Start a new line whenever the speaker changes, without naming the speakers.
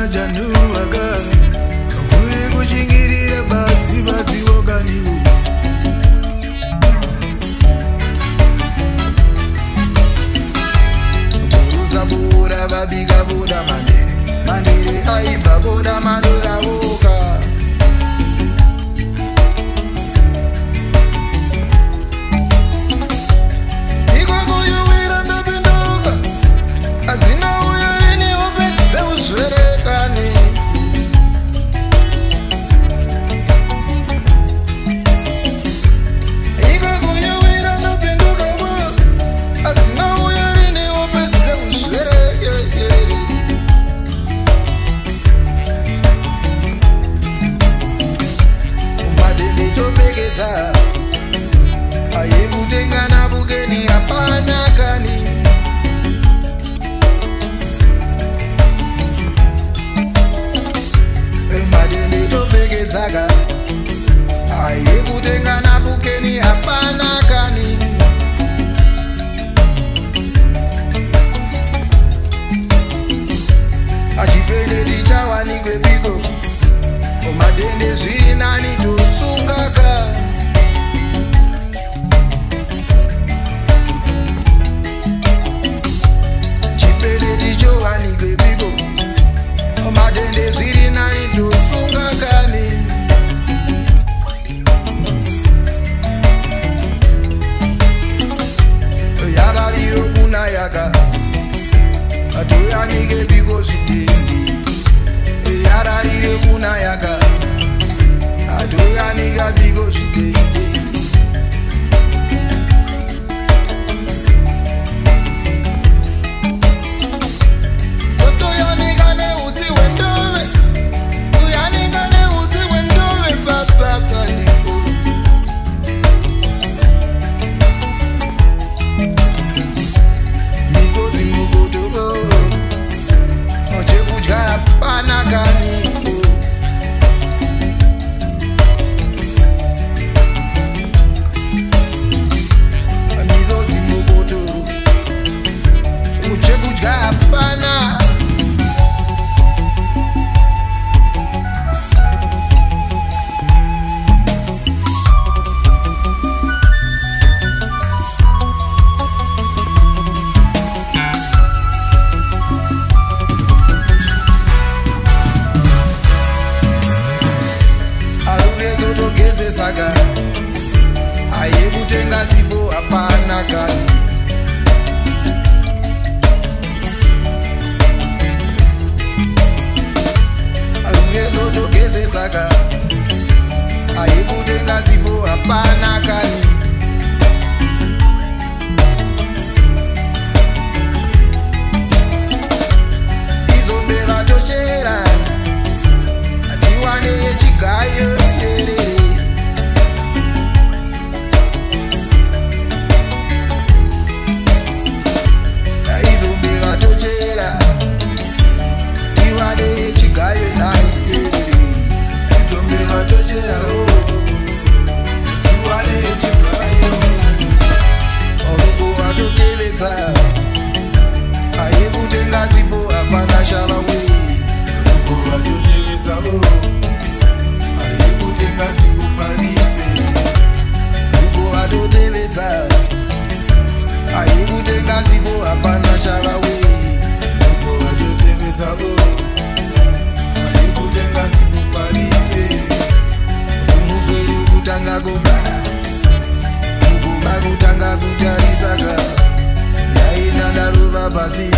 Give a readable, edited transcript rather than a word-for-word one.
chanuwaga kuri kushingirira basi woganiwo kuruza bura vabiga buda mandiri aibva buda madora voka ayekutengana bugeni hapana kani madende topfekedzaka ayekutengana bugeni hapana kani achipende tichawanikwe piko madende zviri nani tosungaka madende zviri nani tosunga kani yarariyo kuna yaka atoyanike biko zvitendi yararire kuna yaka atoyanika biko zvitendi ayekutenga sipo hapana kani alungezotogezesaka ayekutenga sipo hapana kani izombe vatoshera atiwane yechigayo ayekutenga sipo hapana shava we ayekutenga sipo panipe atotevedza ayekutenga sipo hapana shava we atotevedza ayekutenga sipo panipe kumuzweri kutanga kugara muguma kutanga kutarisaka yaina ndaruva pasi